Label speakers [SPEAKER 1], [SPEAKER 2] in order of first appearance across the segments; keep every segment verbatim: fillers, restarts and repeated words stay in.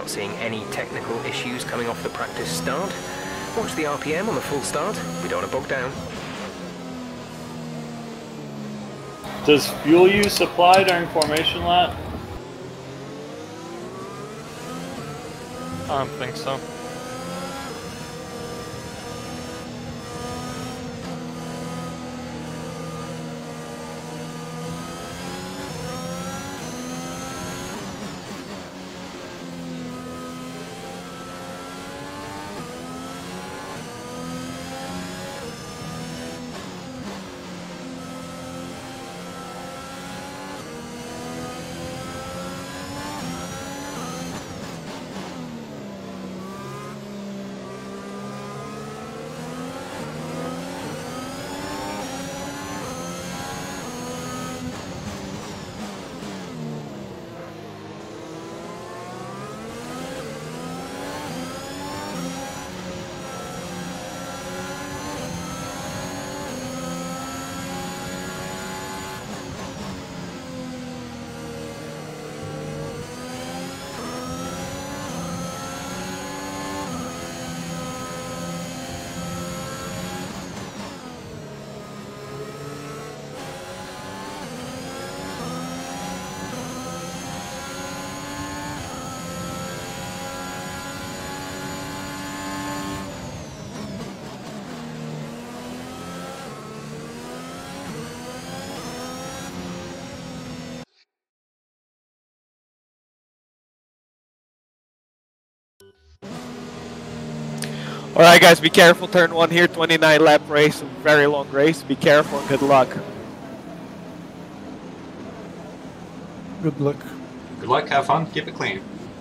[SPEAKER 1] not seeing any technical issues coming off the practice start. Watch the R P M on the full start. We don't want to bog down.
[SPEAKER 2] Does fuel use apply during formation lap?
[SPEAKER 3] I don't think so. Alright guys, be careful, turn one here, twenty-nine lap race, very long race, be careful and good luck.
[SPEAKER 4] Good luck.
[SPEAKER 5] Good luck, have fun, keep it clean.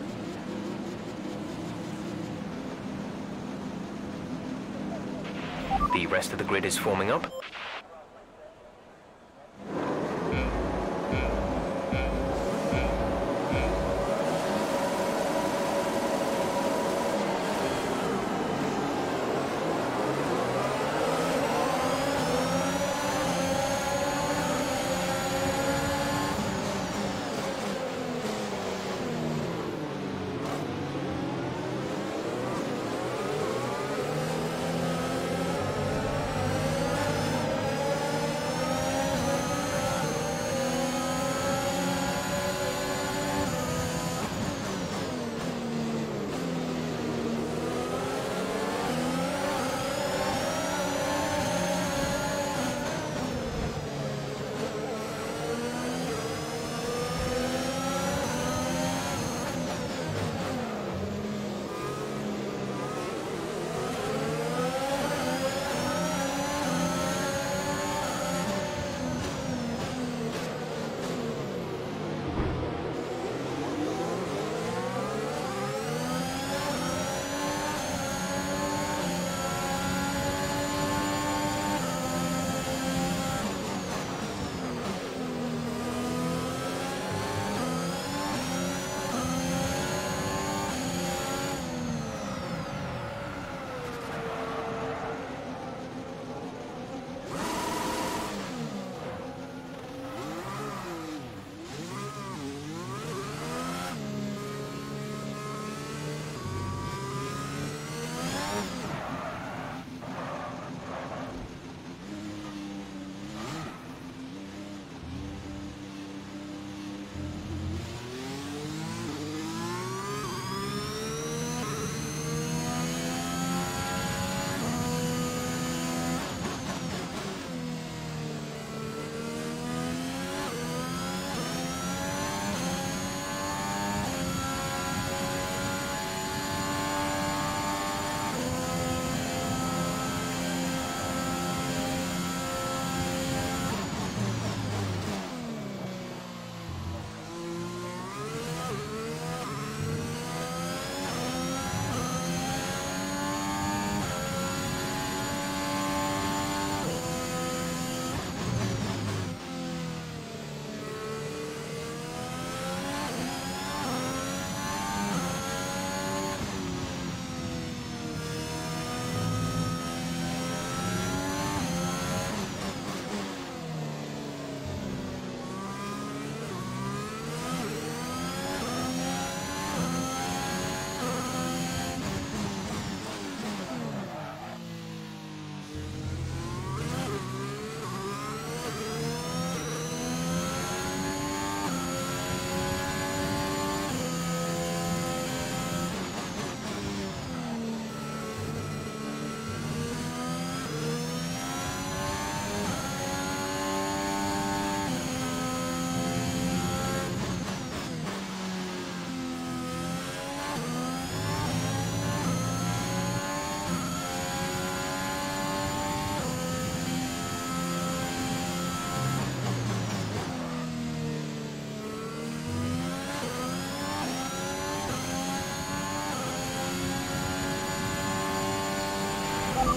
[SPEAKER 1] The rest of the grid is forming up.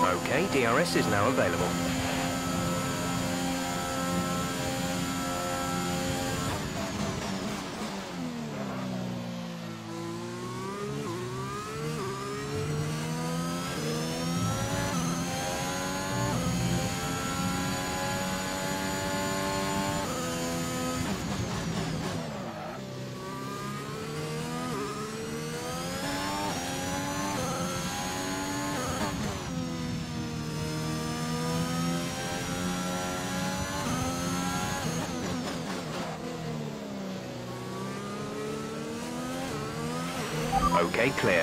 [SPEAKER 1] Okay, D R S is now available. Okay, clear.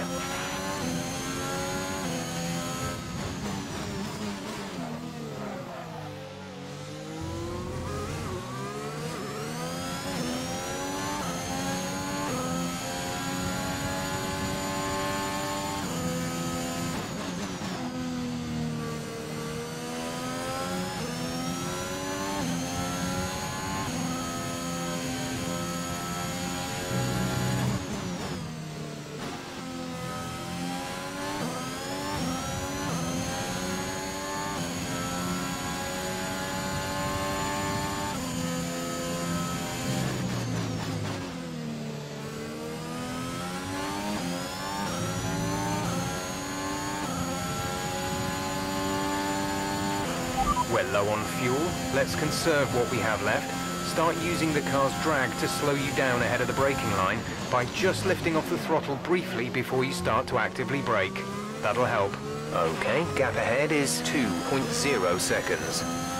[SPEAKER 1] We're low on fuel. Let's conserve what we have left. Start using the car's drag to slow you down ahead of the braking line by just lifting off the throttle briefly before you start to actively brake. That'll help. Okay, gap ahead is two point zero seconds.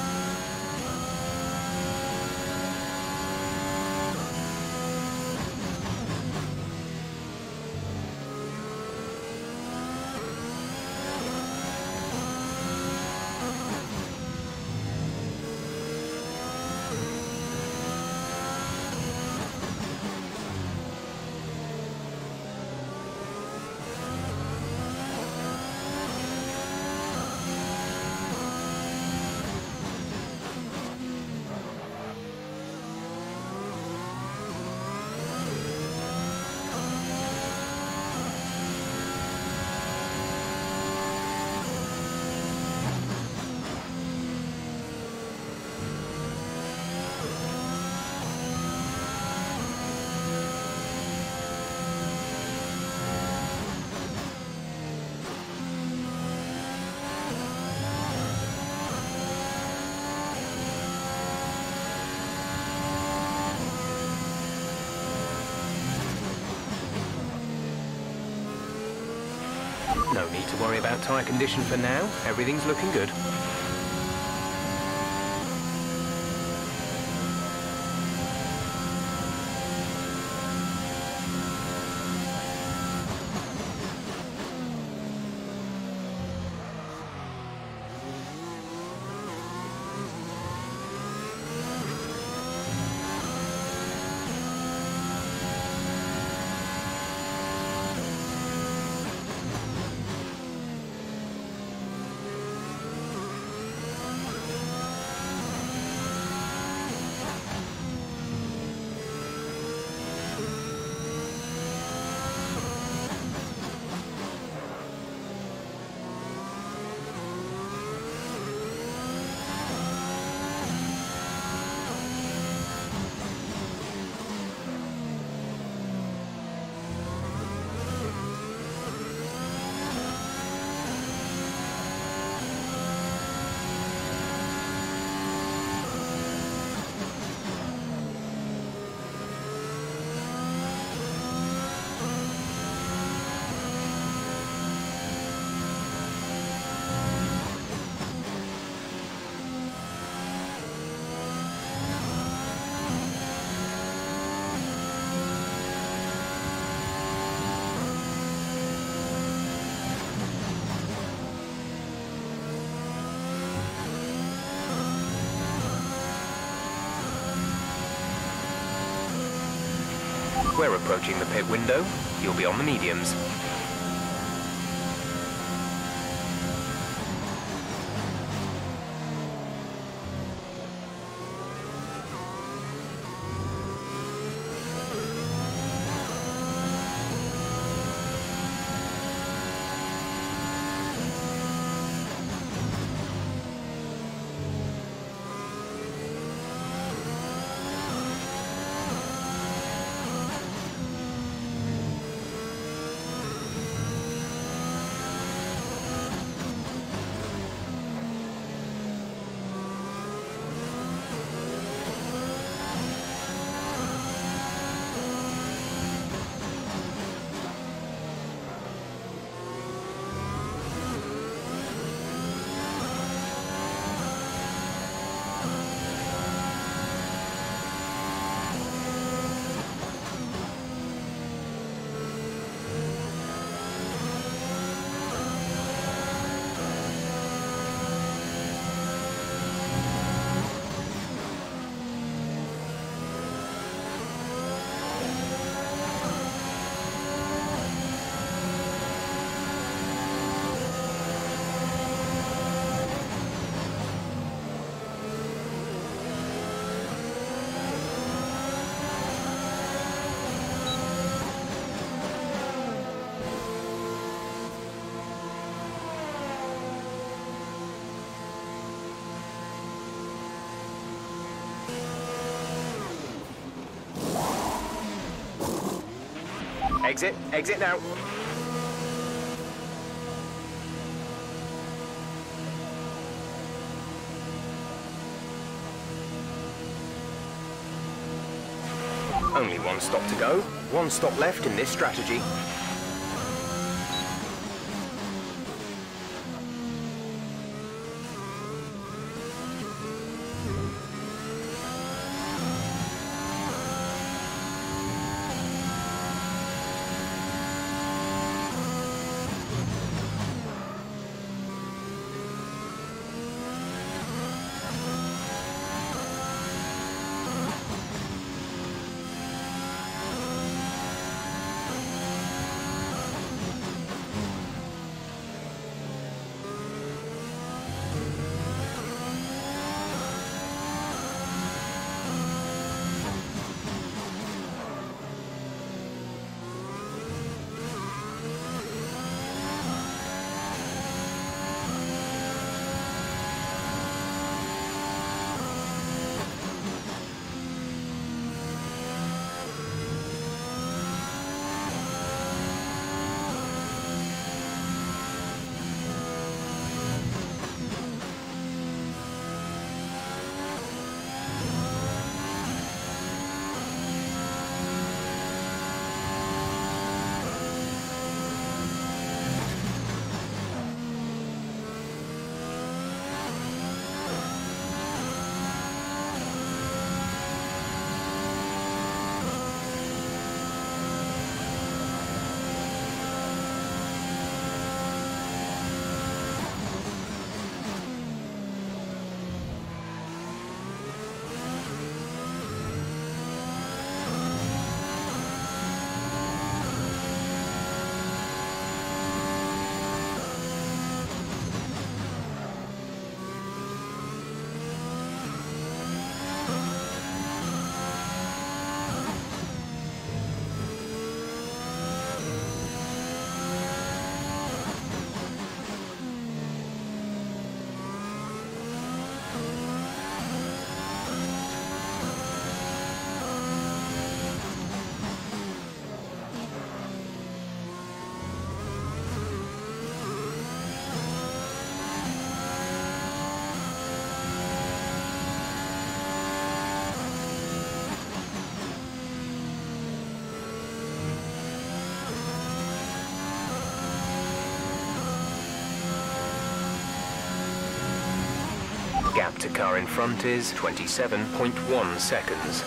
[SPEAKER 1] No need to worry about tyre condition for now. Everything's looking good. We're approaching the pit window. You'll be on the mediums. Exit, exit now. Only one stop to go. One stop left in this strategy. Gap to car in front is twenty-seven point one seconds.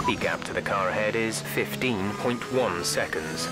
[SPEAKER 1] The gap to the car ahead is fifteen point one seconds.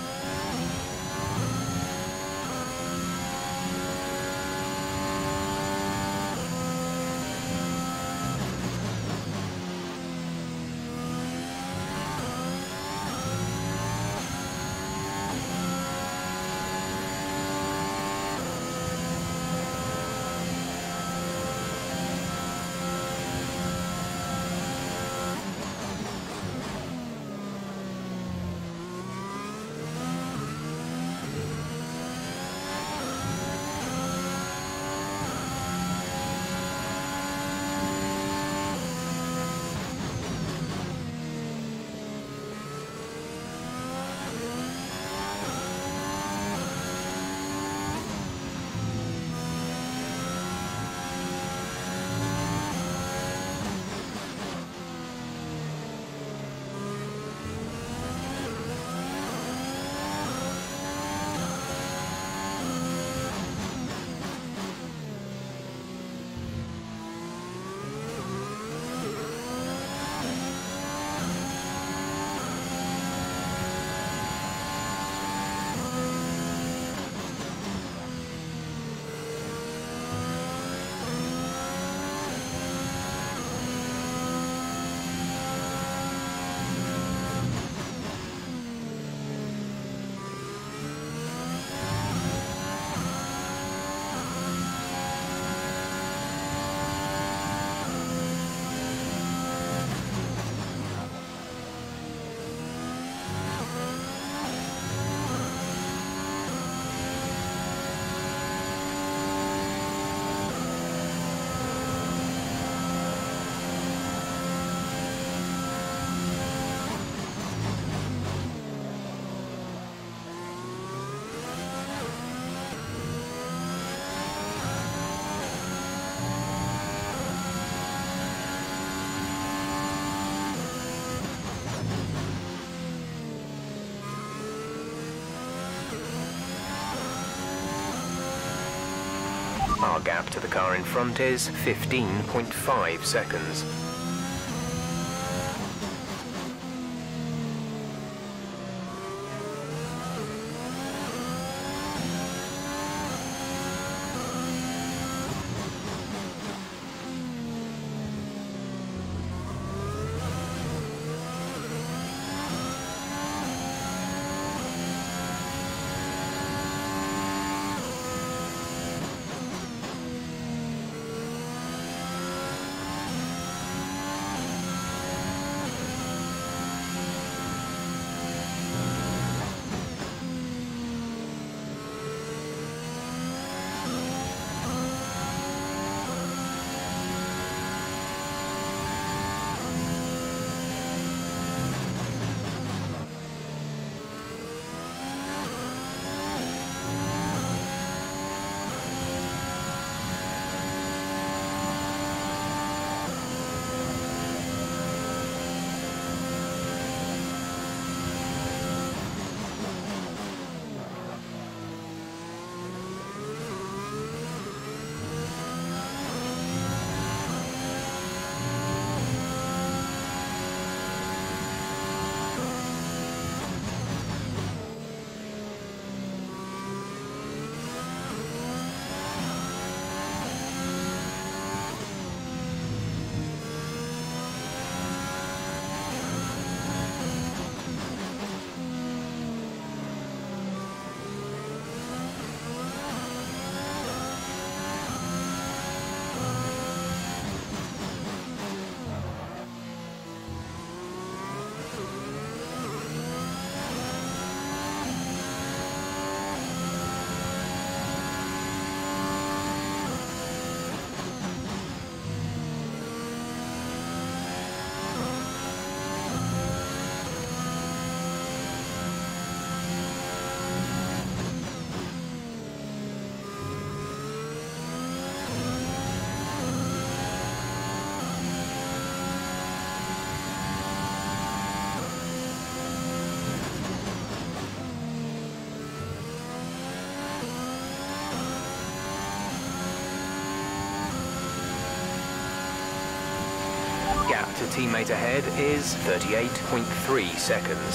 [SPEAKER 1] Our gap to the car in front is fifteen point five seconds. Gap to teammate ahead is thirty-eight point three seconds.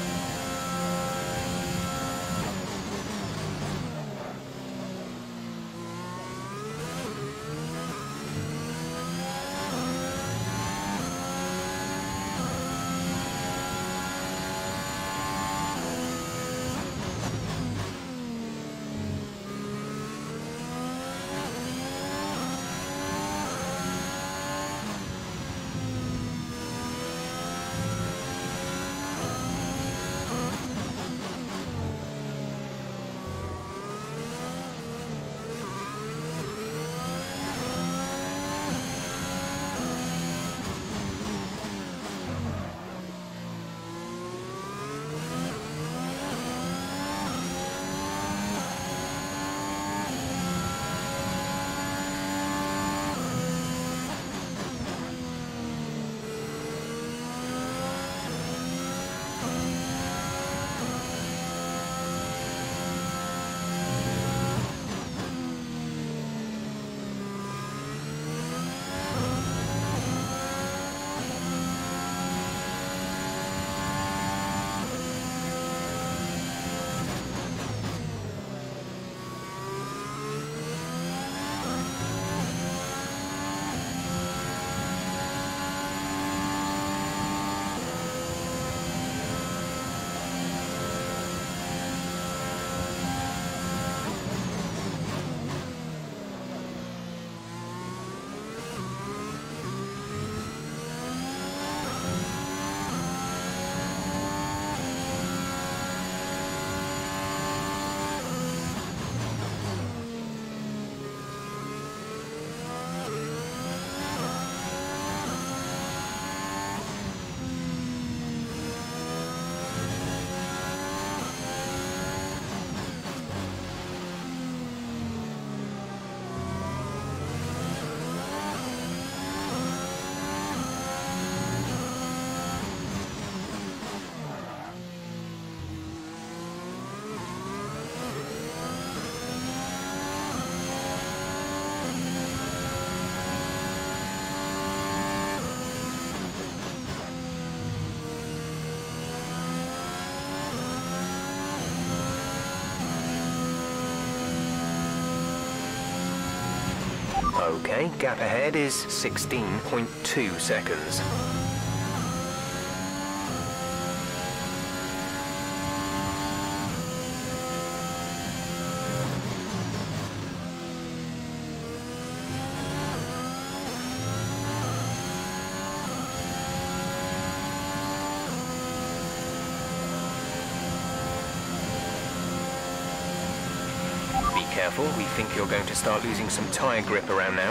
[SPEAKER 1] Okay, gap ahead is sixteen point two seconds. Careful, we think you're going to start losing some tyre grip around now.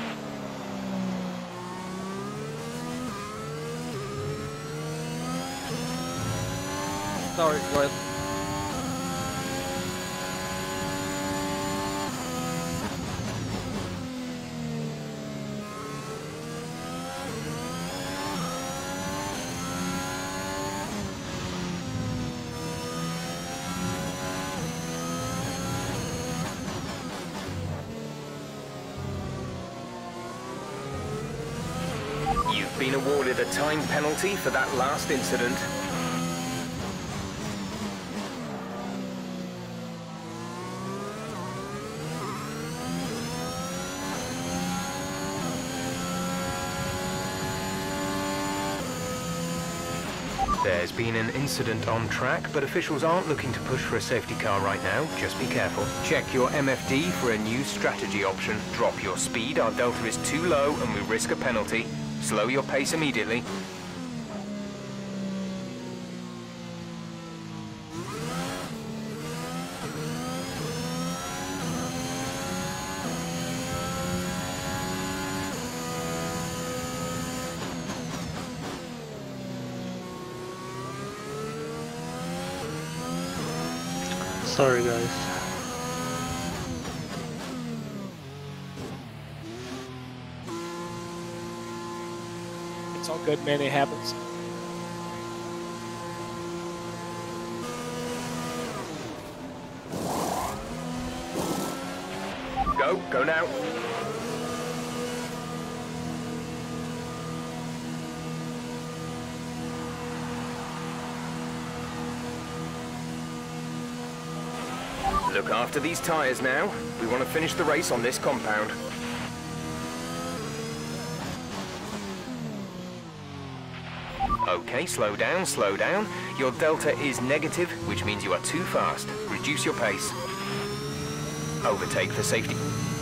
[SPEAKER 3] Sorry, Royal.
[SPEAKER 1] You've been awarded a time penalty for that last incident. There's been an incident on track, but officials aren't looking to push for a safety car right now. Just be careful. Check your M F D for a new strategy option. Drop your speed, our delta is too low and we risk a penalty. Slow your pace immediately.
[SPEAKER 6] Sorry guys.
[SPEAKER 3] It's all good, man. It happens.
[SPEAKER 1] Go, go now. Look after these tyres now. We want to finish the race on this compound. Okay, slow down, slow down. Your delta is negative, which means you are too fast. Reduce your pace. Overtake for safety.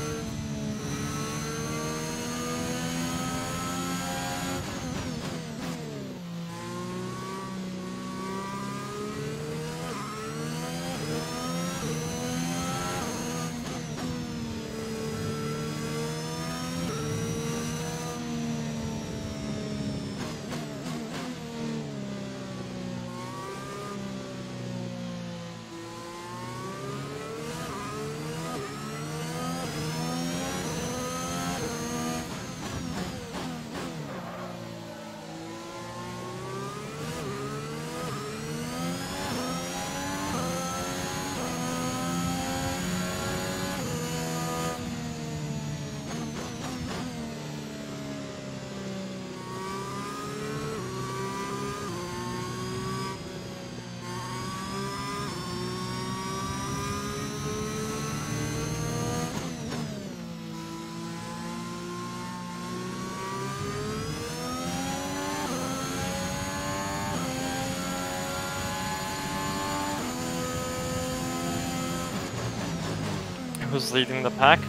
[SPEAKER 7] Who's leading the pack?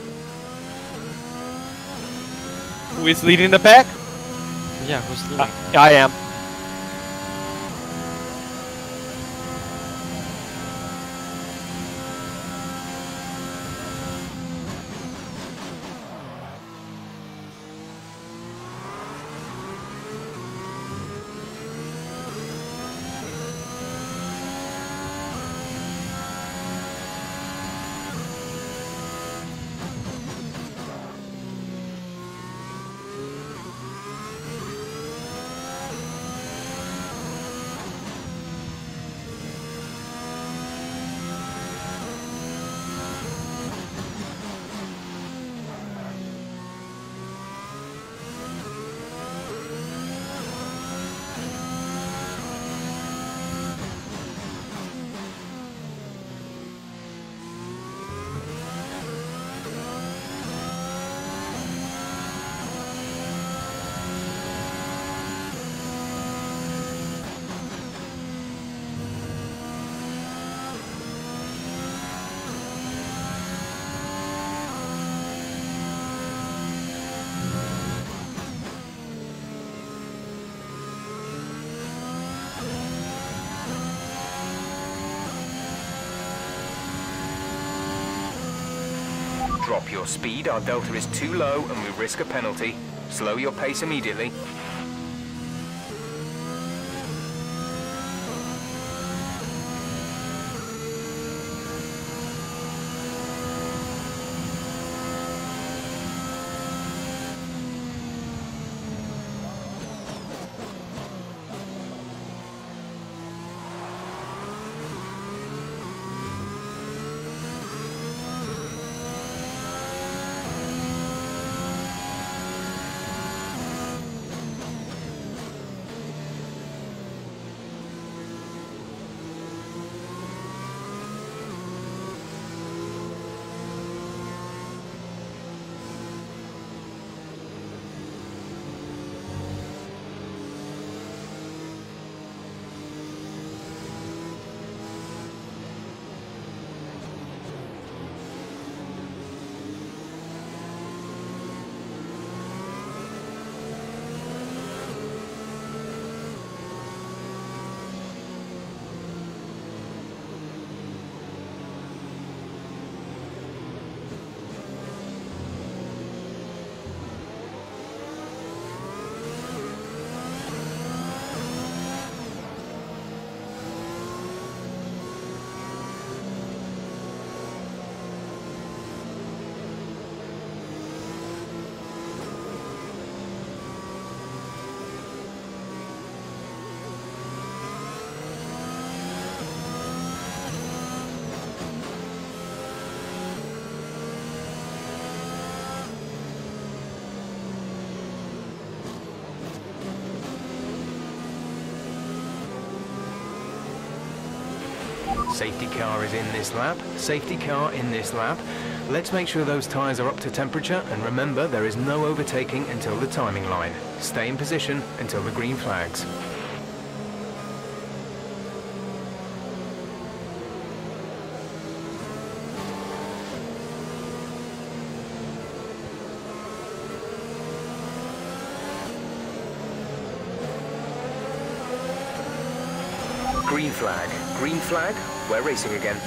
[SPEAKER 3] Who is leading the pack?
[SPEAKER 7] Yeah, who's leading?
[SPEAKER 3] Uh, I am. Drop your speed, our delta is too low and we risk a penalty. Slow your pace immediately.
[SPEAKER 1] Safety car is in this lap. Safety car in this lap. Let's make sure those tyres are up to temperature, and remember there is no overtaking until the timing line. Stay in position until the green flags. Green flag. Green flag. We're racing again.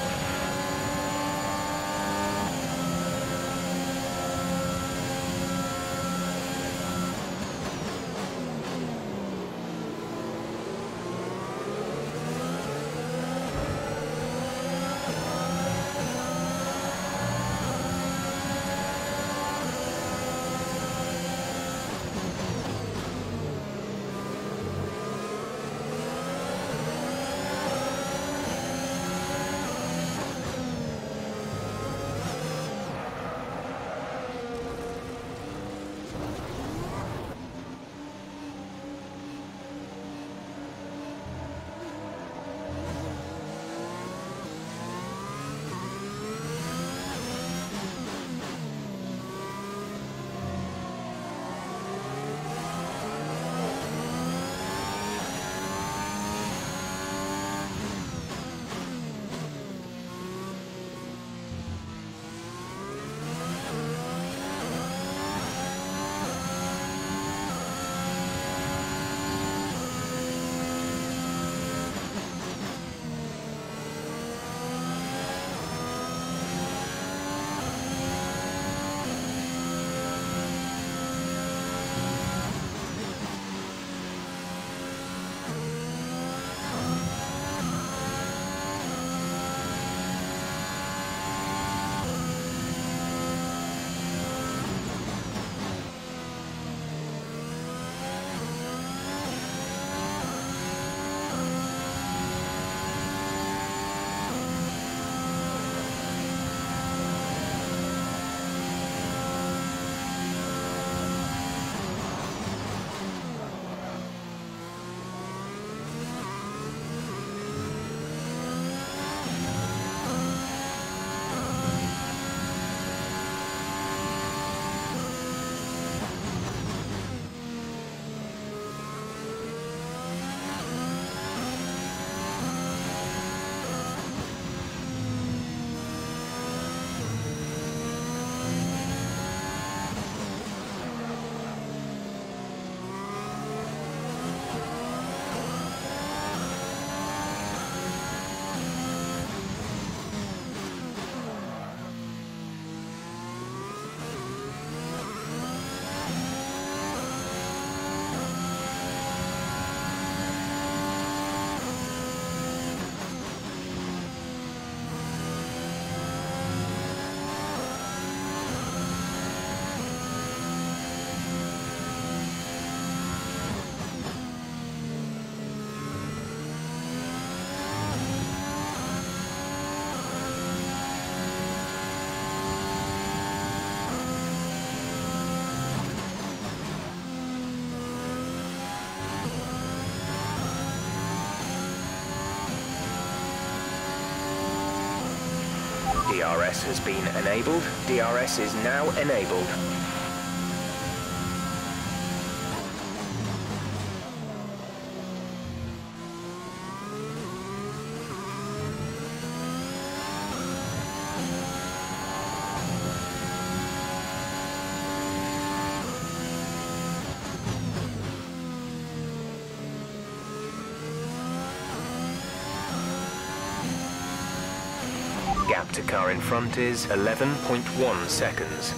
[SPEAKER 1] D R S has been enabled. D R S is now enabled. Gap to car in front is eleven point one seconds.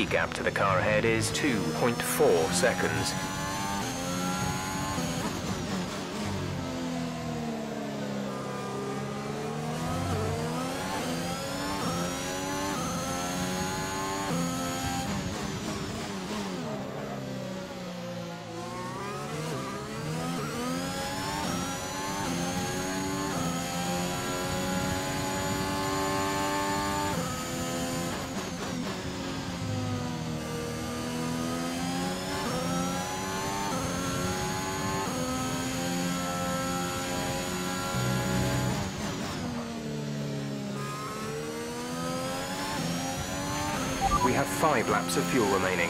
[SPEAKER 1] The gap to the car ahead is two point four seconds. We have five laps of fuel remaining.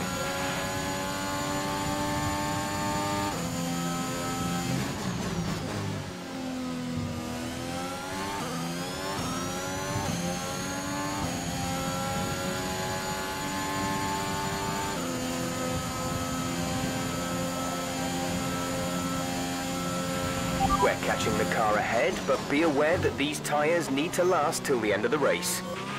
[SPEAKER 1] We're catching the car ahead, but be aware that these tyres need to last till the end of the race.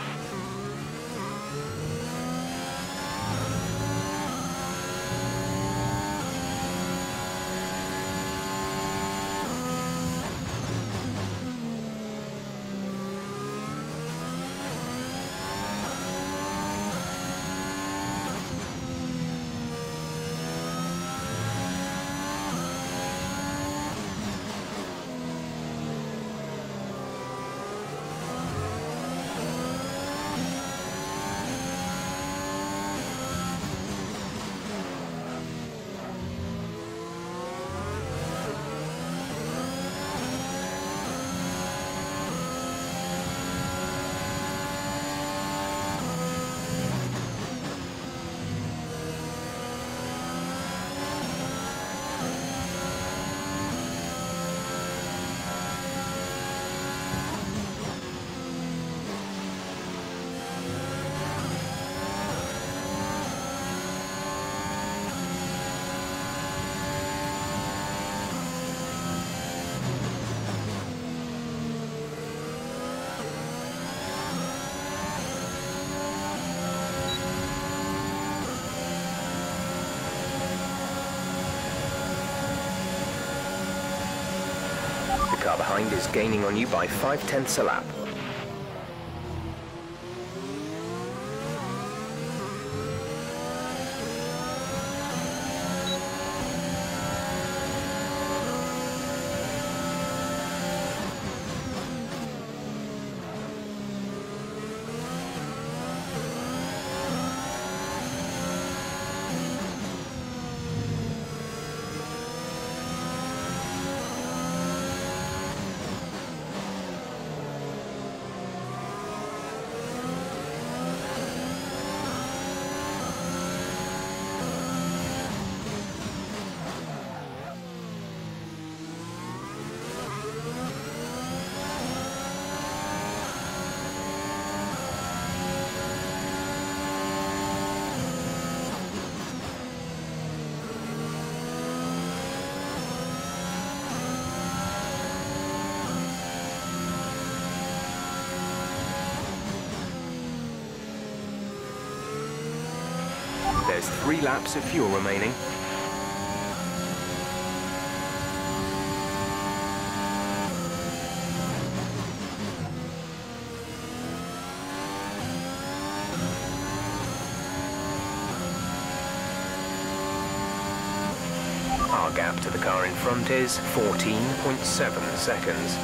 [SPEAKER 1] The car behind is gaining on you by five tenths a lap. There's three laps of fuel remaining. Our gap to the car in front is fourteen point seven seconds.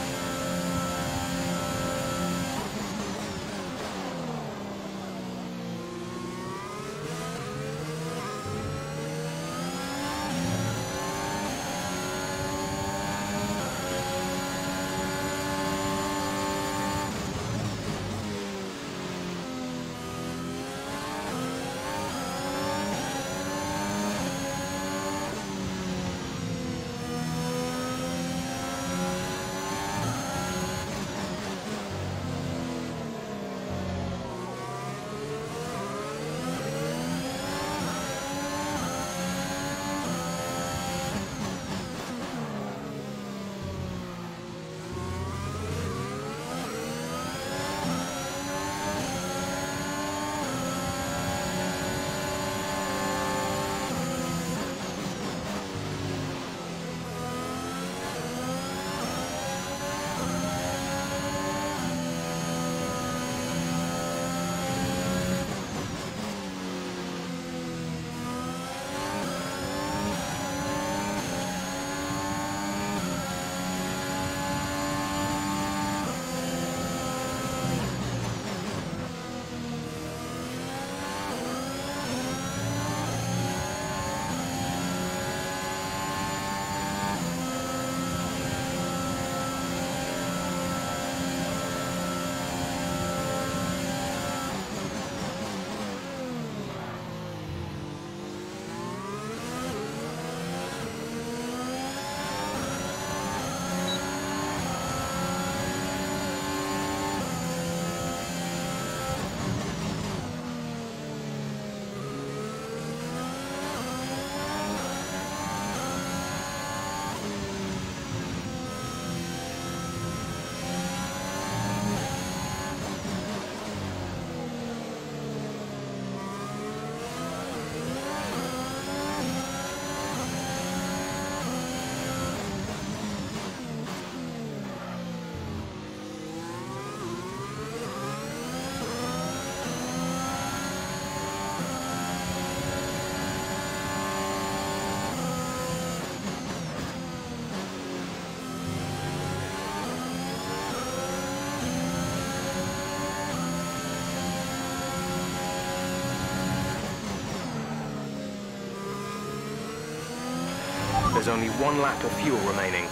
[SPEAKER 1] There's only one lap of fuel remaining.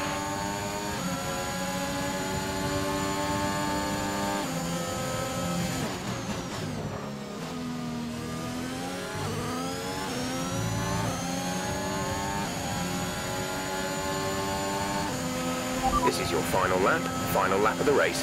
[SPEAKER 1] This is your final lap, final lap of the race.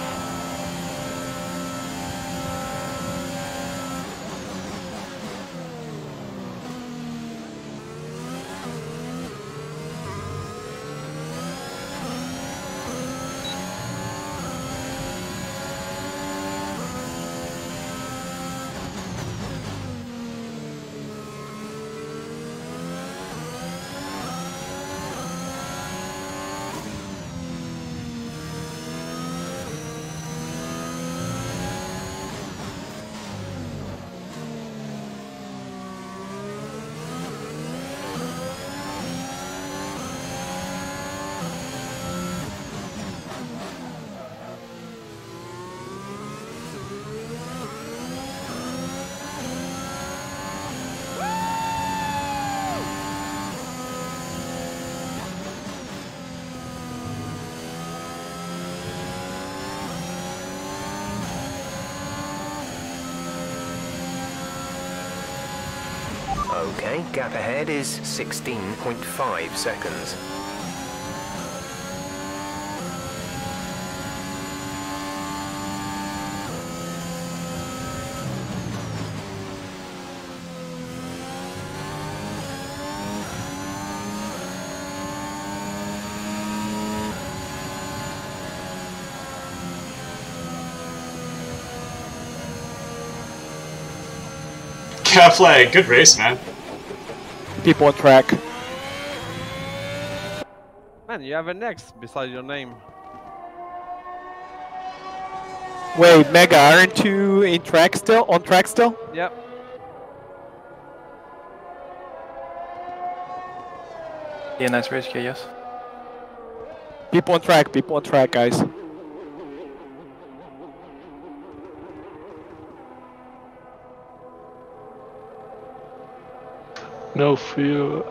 [SPEAKER 1] Okay, gap ahead is sixteen point five seconds.
[SPEAKER 5] Gabflag, good race, man.
[SPEAKER 3] People on track.
[SPEAKER 8] Man, you have an X beside your name.
[SPEAKER 3] Wait, Mega, aren't you in track still? On track still?
[SPEAKER 8] Yep.
[SPEAKER 9] Yeah, nice race, K, yes.
[SPEAKER 3] People on track, people on track, guys.
[SPEAKER 6] No fuel.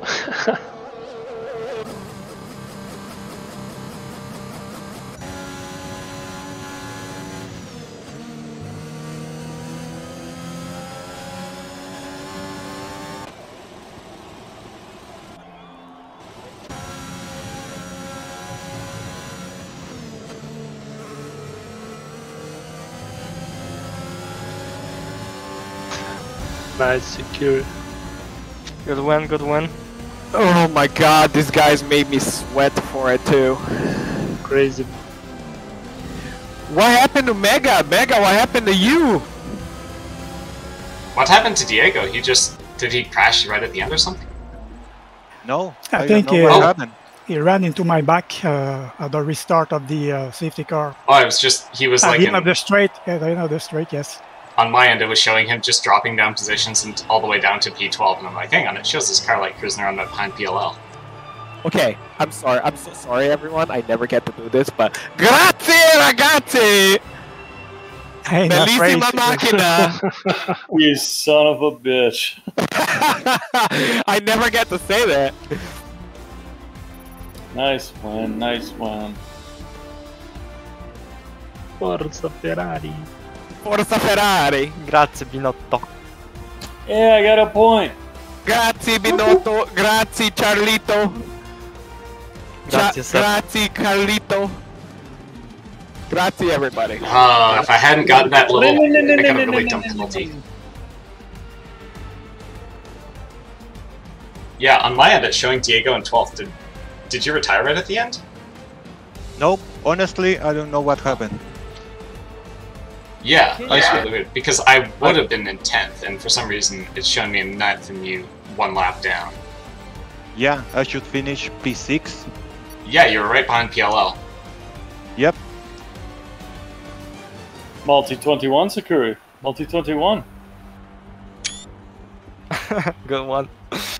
[SPEAKER 6] Nice, secure.
[SPEAKER 7] Good win, good win.
[SPEAKER 3] Oh my god, these guys made me sweat for it too.
[SPEAKER 6] Crazy.
[SPEAKER 3] What happened to Mega? Mega, what happened to you?
[SPEAKER 5] What happened to Diego? He just... Did he crash right at the end or something?
[SPEAKER 9] No,
[SPEAKER 10] I
[SPEAKER 9] I,
[SPEAKER 10] think
[SPEAKER 9] don't know what
[SPEAKER 10] uh,
[SPEAKER 9] happened.
[SPEAKER 10] he ran into my back uh, at the restart of the uh, safety car.
[SPEAKER 5] Oh, it was just... He was
[SPEAKER 10] At
[SPEAKER 5] like
[SPEAKER 10] the end
[SPEAKER 5] in,
[SPEAKER 10] of the straight. Yeah, at the end of the straight, yes.
[SPEAKER 5] On my end, it was showing him just dropping down positions and all the way down to P twelve. And I'm like, hang on, it shows this car like cruising around behind P L L.
[SPEAKER 3] Okay, I'm sorry. I'm so sorry, everyone. I never get to do this, but grazie, ragazzi!
[SPEAKER 10] Hey, nice
[SPEAKER 3] Bellissima
[SPEAKER 10] race.
[SPEAKER 3] macchina!
[SPEAKER 2] You son of a bitch.
[SPEAKER 3] I never get to say that.
[SPEAKER 2] Nice one, nice one.
[SPEAKER 6] Forza Ferrari.
[SPEAKER 3] Forza Ferrari.
[SPEAKER 7] Grazie Binotto.
[SPEAKER 2] Yeah, I got a point.
[SPEAKER 3] Grazie Binotto. Grazie Charlito.
[SPEAKER 7] Grazie,
[SPEAKER 3] Cha- grazie Carlito. Grazie everybody.
[SPEAKER 5] Oh, if I hadn't gotten that little... I could have really dumped penalty. Yeah, on my end, it's showing Diego in twelfth. Did, did you retire right at the end?
[SPEAKER 9] Nope, honestly, I don't know what happened.
[SPEAKER 5] Yeah, that's really weird. Because I would have been in tenth, and for some reason, it's showing me in ninth and you one lap down.
[SPEAKER 9] Yeah, I should finish P six.
[SPEAKER 5] Yeah, you were right behind P L L.
[SPEAKER 9] Yep.
[SPEAKER 2] Multi twenty-one, Sakura. Multi twenty-one.
[SPEAKER 7] Good one.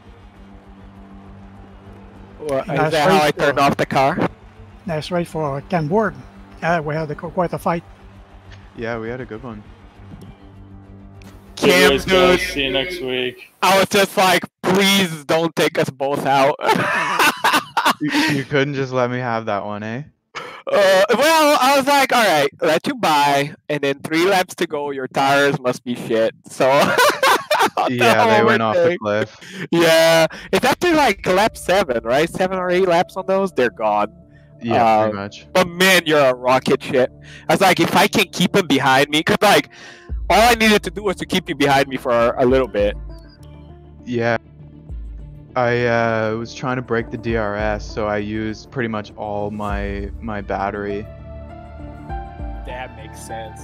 [SPEAKER 3] Well,
[SPEAKER 10] Nice
[SPEAKER 3] is that how I
[SPEAKER 10] race,
[SPEAKER 3] turned
[SPEAKER 10] uh,
[SPEAKER 3] off the car?
[SPEAKER 10] Nice race for Ken Ward. Yeah, we had a, quite a fight.
[SPEAKER 11] Yeah, we had a good one.
[SPEAKER 3] Kim,
[SPEAKER 2] Good guys.
[SPEAKER 3] dude.
[SPEAKER 2] See you next week.
[SPEAKER 3] I was just like, please don't take us both out.
[SPEAKER 11] You, you couldn't just let me have that one, eh?
[SPEAKER 3] Uh, well, I was like, all right, let you buy, and then three laps to go. Your tires must be shit. So
[SPEAKER 11] Yeah, they went off the cliff.
[SPEAKER 3] Yeah, it's after like lap seven, right? Seven or eight laps on those, they're gone.
[SPEAKER 11] Yeah,
[SPEAKER 3] uh,
[SPEAKER 11] pretty much.
[SPEAKER 3] But man, you're a rocket ship. I was like, if I can keep him behind me, cause like all I needed to do was to keep you behind me for a little bit.
[SPEAKER 11] Yeah. I uh, was trying to break the D R S, so I used pretty much all my my battery.
[SPEAKER 3] That makes sense.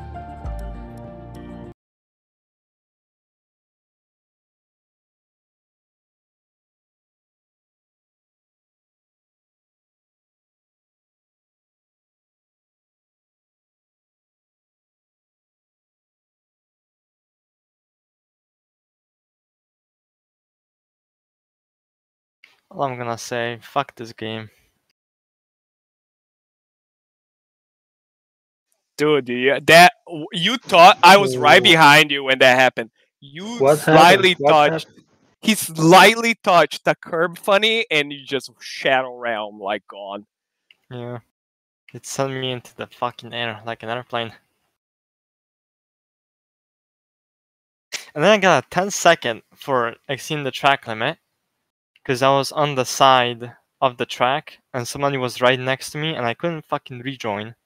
[SPEAKER 7] All I'm gonna say, fuck this game.
[SPEAKER 3] Dude, you, that you thought I was right behind you when that happened. You
[SPEAKER 6] What
[SPEAKER 3] slightly
[SPEAKER 6] happened? What
[SPEAKER 3] touched.
[SPEAKER 6] happened?
[SPEAKER 3] He slightly touched the curb funny, and you just shadow realm like gone.
[SPEAKER 7] Yeah. It sent me into the fucking air like an airplane. And then I got a ten second for exceeding the track limit. Because I was on the side of the track and somebody was right next to me and I couldn't fucking rejoin.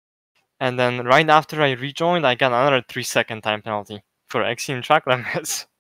[SPEAKER 7] And then right after I rejoined, I got another three second time penalty for exceeding track limits.